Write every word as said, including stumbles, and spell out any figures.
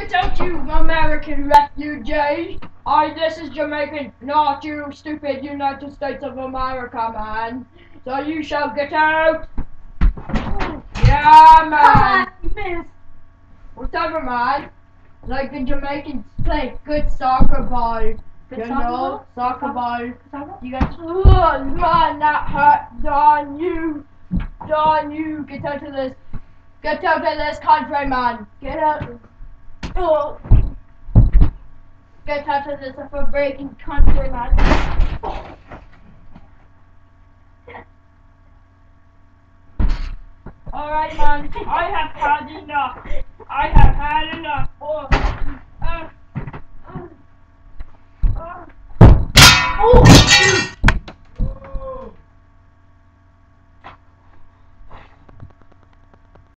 Get out, you American refugee! I, this is Jamaican, not you stupid United States of America, man. So you shall get out! Yeah, man! You missed. Whatever, man. Like the Jamaicans play good soccer ball. Good You soccer know, ball? soccer Soccer- ball. Soccer? You guys, oh, man, that hurt. Don you. Don you. Get out of this. Get out of this country, man. Get out. Oh. Get out of this breaking country, man. Alright, man. I have had enough. I have had enough. Oh.